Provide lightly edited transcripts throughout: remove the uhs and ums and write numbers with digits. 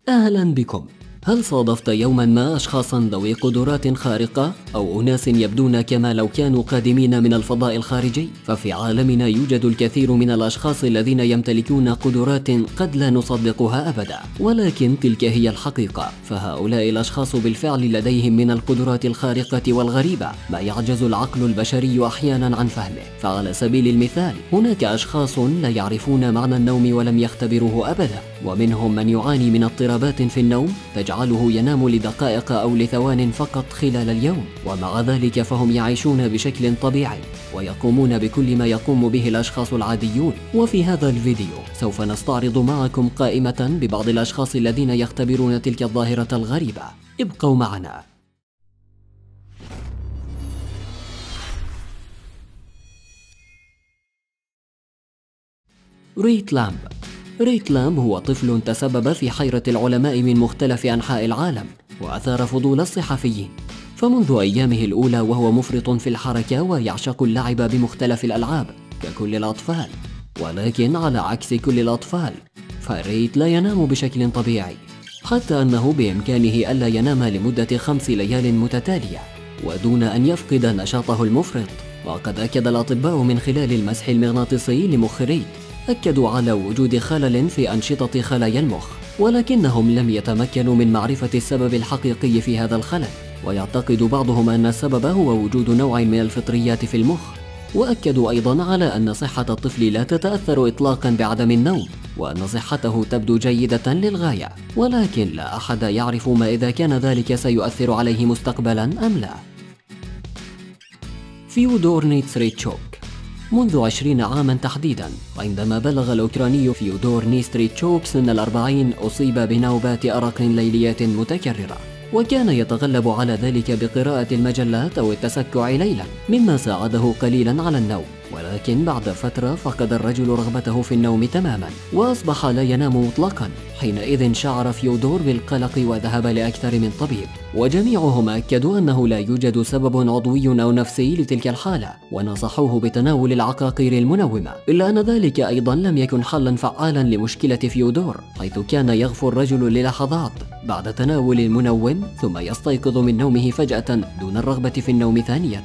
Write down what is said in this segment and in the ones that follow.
أهلا بكم. هل صادفت يوما ما أشخاصا ذوي قدرات خارقة أو أناس يبدون كما لو كانوا قادمين من الفضاء الخارجي؟ ففي عالمنا يوجد الكثير من الأشخاص الذين يمتلكون قدرات قد لا نصدقها أبدا، ولكن تلك هي الحقيقة. فهؤلاء الأشخاص بالفعل لديهم من القدرات الخارقة والغريبة ما يعجز العقل البشري أحيانا عن فهمه. فعلى سبيل المثال هناك أشخاص لا يعرفون معنى النوم ولم يختبروه أبدا، ومنهم من يعاني من اضطرابات في النوم تجعله ينام لدقائق أو لثوان فقط خلال اليوم، ومع ذلك فهم يعيشون بشكل طبيعي ويقومون بكل ما يقوم به الأشخاص العاديون. وفي هذا الفيديو سوف نستعرض معكم قائمة ببعض الأشخاص الذين يختبرون تلك الظاهرة الغريبة. ابقوا معنا. ريت لامب. ريت لامب هو طفل تسبب في حيرة العلماء من مختلف أنحاء العالم وأثار فضول الصحفيين، فمنذ أيامه الأولى وهو مفرط في الحركة ويعشق اللعب بمختلف الألعاب ككل الأطفال. ولكن على عكس كل الأطفال فريت لا ينام بشكل طبيعي، حتى أنه بإمكانه ألا ينام لمدة 5 ليال متتالية ودون أن يفقد نشاطه المفرط. وقد أكد الأطباء من خلال المسح المغناطيسي لمخ ريت أكدوا على وجود خلل في أنشطة خلايا المخ، ولكنهم لم يتمكنوا من معرفة السبب الحقيقي في هذا الخلل. ويعتقد بعضهم أن السبب هو وجود نوع من الفطريات في المخ، وأكدوا أيضا على أن صحة الطفل لا تتأثر إطلاقا بعدم النوم، وأن صحته تبدو جيدة للغاية، ولكن لا أحد يعرف ما إذا كان ذلك سيؤثر عليه مستقبلا أم لا. فيودور نيستريتشوك. منذ 20 عاما تحديدا، عندما بلغ الأوكراني فيودور نيستريتشوك سن 40 أصيب بنوبات أرق ليليات متكررة، وكان يتغلب على ذلك بقراءة المجلات أو التسكع ليلا، مما ساعده قليلا على النوم. ولكن بعد فترة فقد الرجل رغبته في النوم تماما وأصبح لا ينام مطلقا. حينئذ شعر فيودور بالقلق وذهب لأكثر من طبيب، وجميعهم أكدوا أنه لا يوجد سبب عضوي أو نفسي لتلك الحالة، ونصحوه بتناول العقاقير المنومة. إلا أن ذلك أيضا لم يكن حلا فعالا لمشكلة فيودور، حيث كان يغفو الرجل للحظات بعد تناول المنوم ثم يستيقظ من نومه فجأة دون الرغبة في النوم ثانية.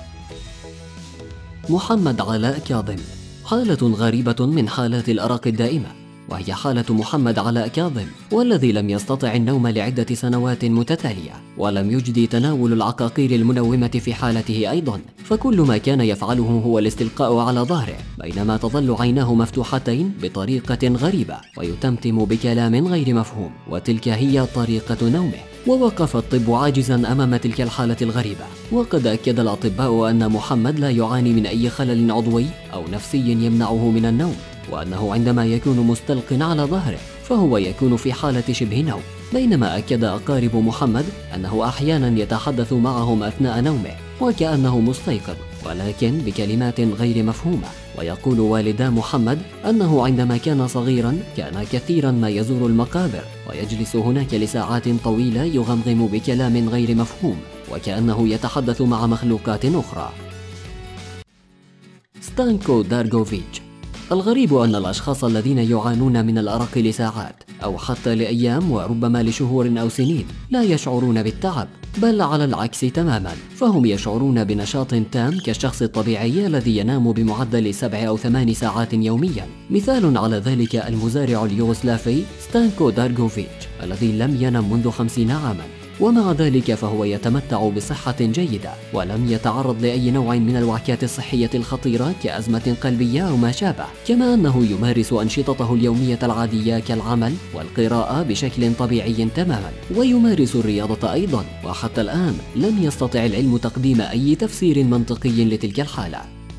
محمد علاء كاظم. حالة غريبة من حالات الأرق الدائمة، وهي حالة محمد علاء كاظم، والذي لم يستطع النوم لعدة سنوات متتالية، ولم يجدي تناول العقاقير المنومة في حالته أيضا، فكل ما كان يفعله هو الاستلقاء على ظهره بينما تظل عيناه مفتوحتين بطريقة غريبة ويتمتم بكلام غير مفهوم، وتلك هي طريقة نومه. ووقف الطب عاجزا أمام تلك الحالة الغريبة، وقد أكد الأطباء أن محمد لا يعاني من أي خلل عضوي أو نفسي يمنعه من النوم، وأنه عندما يكون مستلق على ظهره فهو يكون في حالة شبه نوم. بينما أكد أقارب محمد أنه أحيانا يتحدث معهم أثناء نومه وكأنه مستيقظ، ولكن بكلمات غير مفهومة. ويقول والدا محمد أنه عندما كان صغيرا كان كثيرا ما يزور المقابر ويجلس هناك لساعات طويلة يغمغم بكلام غير مفهوم وكأنه يتحدث مع مخلوقات أخرى. ستانكو دارغوفيتش. الغريب أن الأشخاص الذين يعانون من الأرق لساعات أو حتى لأيام وربما لشهور أو سنين لا يشعرون بالتعب، بل على العكس تماما، فهم يشعرون بنشاط تام كالشخص الطبيعي الذي ينام بمعدل 7 أو 8 ساعات يوميا. مثال على ذلك المزارع اليوغوسلافي ستانكو دارغوفيتش الذي لم ينم منذ 50 عاما، ومع ذلك فهو يتمتع بصحة جيدة ولم يتعرض لأي نوع من الوعكات الصحية الخطيرة كأزمة قلبية أو ما شابه، كما أنه يمارس أنشطته اليومية العادية كالعمل والقراءة بشكل طبيعي تماما، ويمارس الرياضة أيضا. وحتى الآن لم يستطع العلم تقديم أي تفسير منطقي لتلك الحالة.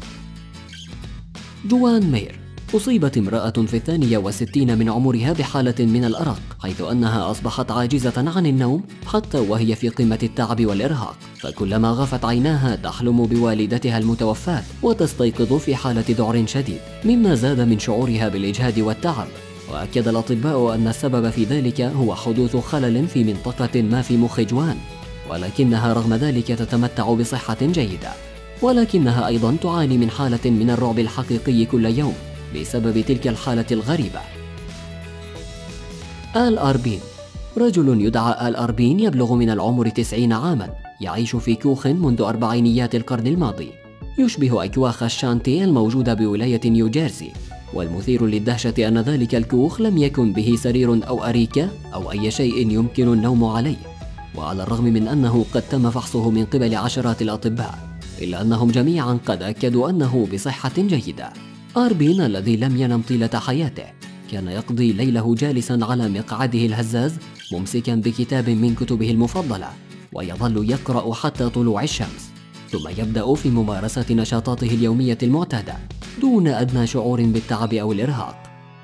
جوان مير. أصيبت امرأة في 62 من عمرها بحالة من الأرق، حيث أنها أصبحت عاجزة عن النوم حتى وهي في قمة التعب والإرهاق، فكلما غفت عيناها تحلم بوالدتها المتوفاة وتستيقظ في حالة ذعر شديد، مما زاد من شعورها بالإجهاد والتعب. وأكد الأطباء أن السبب في ذلك هو حدوث خلل في منطقة ما في مخ جوان، ولكنها رغم ذلك تتمتع بصحة جيدة، ولكنها أيضا تعاني من حالة من الرعب الحقيقي كل يوم بسبب تلك الحالة الغريبة. آل أربين. رجل يدعى آل أربين يبلغ من العمر 90 عاما، يعيش في كوخ منذ أربعينيات القرن الماضي، يشبه أكواخ الشانتي الموجودة بولاية نيوجيرسي. والمثير للدهشة أن ذلك الكوخ لم يكن به سرير أو أريكة أو أي شيء يمكن النوم عليه، وعلى الرغم من أنه قد تم فحصه من قبل عشرات الأطباء، إلا أنهم جميعا قد أكدوا أنه بصحة جيدة. أربين الذي لم ينم طيلة حياته كان يقضي ليله جالسا على مقعده الهزاز ممسكا بكتاب من كتبه المفضلة، ويظل يقرأ حتى طلوع الشمس، ثم يبدأ في ممارسة نشاطاته اليومية المعتادة دون أدنى شعور بالتعب أو الإرهاق.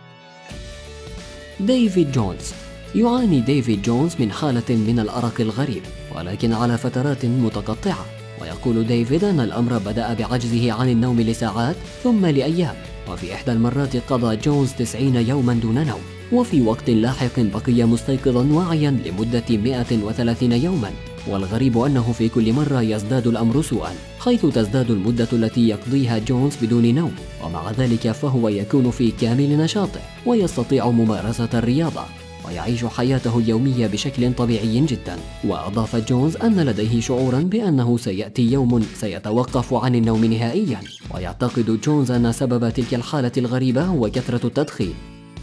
ديفيد جونز. يعاني ديفيد جونز من حالة من الأرق الغريب، ولكن على فترات متقطعة. ويقول ديفيد أن الأمر بدأ بعجزه عن النوم لساعات ثم لأيام، وفي إحدى المرات قضى جونز 90 يوما دون نوم، وفي وقت لاحق بقي مستيقظا واعيا لمدة 130 يوما. والغريب أنه في كل مرة يزداد الأمر سوءا، حيث تزداد المدة التي يقضيها جونز بدون نوم، ومع ذلك فهو يكون في كامل نشاطه ويستطيع ممارسة الرياضة ويعيش حياته اليومية بشكل طبيعي جدا. وأضاف جونز أن لديه شعورا بأنه سيأتي يوم سيتوقف عن النوم نهائيا، ويعتقد جونز أن سبب تلك الحالة الغريبة هو كثرة التدخين.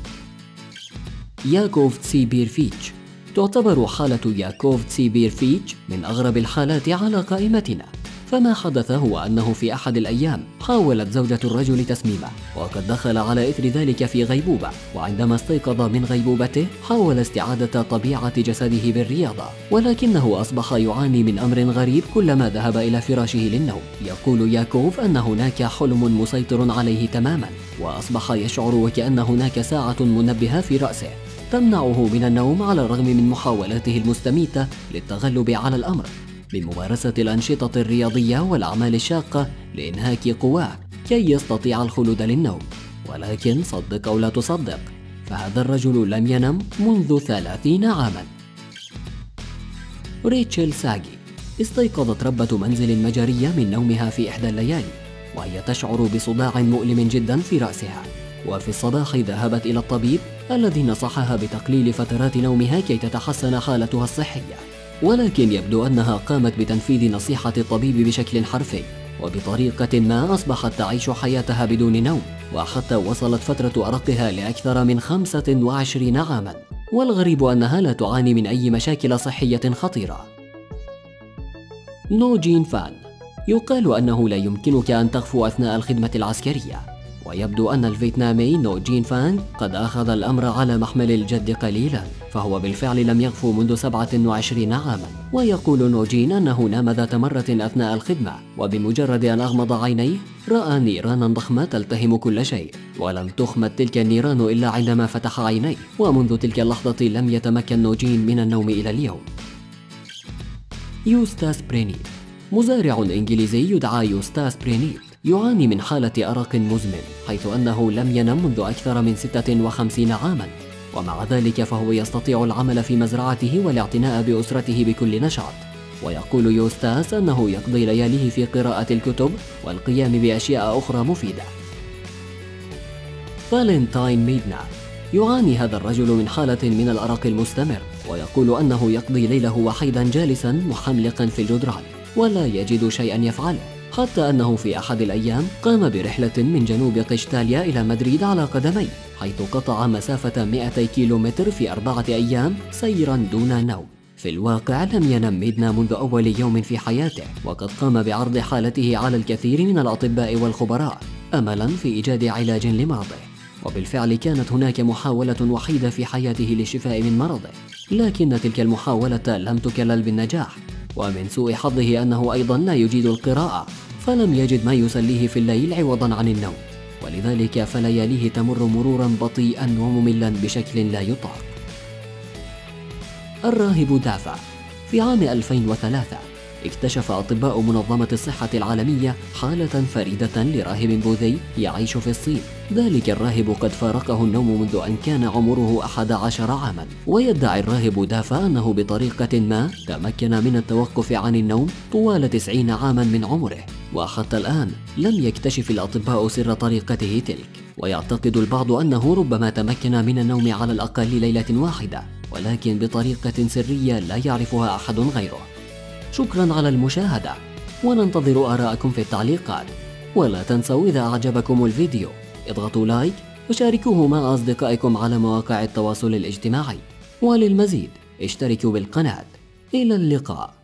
ياكوف تسيبيرفيتش. تعتبر حالة ياكوف تسيبيرفيتش من أغرب الحالات على قائمتنا، فما حدث هو أنه في أحد الأيام حاولت زوجة الرجل تسميمه، وقد دخل على إثر ذلك في غيبوبة، وعندما استيقظ من غيبوبته حاول استعادة طبيعة جسده بالرياضة، ولكنه أصبح يعاني من أمر غريب كلما ذهب إلى فراشه للنوم. يقول ياكوف أن هناك حلم مسيطر عليه تماما، وأصبح يشعر وكأن هناك ساعة منبهة في رأسه تمنعه من النوم على الرغم من محاولاته المستميتة للتغلب على الأمر بممارسة الأنشطة الرياضية والأعمال الشاقة لإنهاك قواه كي يستطيع الخلود للنوم. ولكن صدق أو لا تصدق، فهذا الرجل لم ينم منذ 30 عاما. ريتشل ساجي. استيقظت ربة منزل مجرية من نومها في إحدى الليالي وهي تشعر بصداع مؤلم جدا في رأسها، وفي الصباح ذهبت إلى الطبيب الذي نصحها بتقليل فترات نومها كي تتحسن حالتها الصحية، ولكن يبدو أنها قامت بتنفيذ نصيحة الطبيب بشكل حرفي، وبطريقة ما أصبحت تعيش حياتها بدون نوم، وحتى وصلت فترة أرقها لأكثر من 25 عاما. والغريب أنها لا تعاني من أي مشاكل صحية خطيرة. نو جين فان. يقال أنه لا يمكنك أن تغفو أثناء الخدمة العسكرية، ويبدو أن الفيتنامي نو جين فان قد أخذ الأمر على محمل الجد قليلا، فهو بالفعل لم يغفو منذ 27 عاما. ويقول نو جين أنه نام ذات مرة أثناء الخدمة، وبمجرد أن أغمض عينيه رأى نيرانا ضخمة تلتهم كل شيء، ولم تخمد تلك النيران إلا عندما فتح عينيه، ومنذ تلك اللحظة لم يتمكن نو جين من النوم إلى اليوم. يوستاس برينيت. مزارع إنجليزي يدعى يوستاس برينيت يعاني من حالة أرق مزمن، حيث أنه لم ينم منذ أكثر من 56 عاما، ومع ذلك فهو يستطيع العمل في مزرعته والاعتناء بأسرته بكل نشاط. ويقول يوستاس أنه يقضي لياليه في قراءة الكتب والقيام بأشياء أخرى مفيدة. فالنتاين ميدنا. يعاني هذا الرجل من حالة من الأرق المستمر، ويقول أنه يقضي ليله وحيدا جالسا محملقا في الجدران ولا يجد شيئا يفعله، حتى أنه في أحد الأيام قام برحلة من جنوب قشتاليا إلى مدريد على قدميه، حيث قطع مسافة 200 كيلومتر في 4 أيام سيرا دون نوم. في الواقع لم ينم ميدنا منذ أول يوم في حياته، وقد قام بعرض حالته على الكثير من الأطباء والخبراء أملا في إيجاد علاج لمرضه، وبالفعل كانت هناك محاولة وحيدة في حياته للشفاء من مرضه، لكن تلك المحاولة لم تكلل بالنجاح. ومن سوء حظه أنه أيضا لا يجيد القراءة، فلم يجد ما يسليه في الليل عوضا عن النوم، ولذلك فلياليه تمر مرورا بطيئا ومملا بشكل لا يطاق. الراهب دافع. في عام 2003 اكتشف أطباء منظمة الصحة العالمية حالة فريدة لراهب بوذي يعيش في الصين. ذلك الراهب قد فارقه النوم منذ أن كان عمره 11 عاما، ويدعي الراهب دافع أنه بطريقة ما تمكن من التوقف عن النوم طوال 90 عاما من عمره، وحتى الآن لم يكتشف الأطباء سر طريقته تلك. ويعتقد البعض أنه ربما تمكن من النوم على الأقل ليلة واحدة، ولكن بطريقة سرية لا يعرفها أحد غيره. شكرا على المشاهدة، وننتظر آراءكم في التعليقات. ولا تنسوا إذا أعجبكم الفيديو اضغطوا لايك وشاركوه مع أصدقائكم على مواقع التواصل الاجتماعي، وللمزيد اشتركوا بالقناة. إلى اللقاء.